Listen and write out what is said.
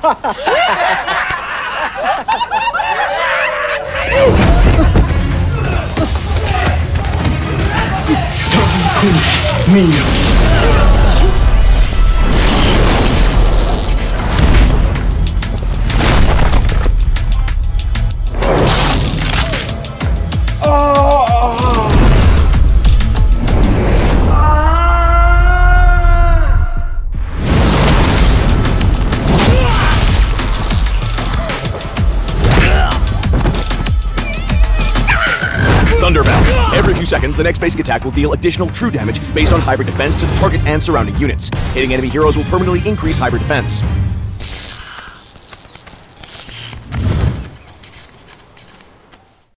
Every few seconds, the next basic attack will deal additional true damage based on hybrid defense to the target and surrounding units. Hitting enemy heroes will permanently increase hybrid defense.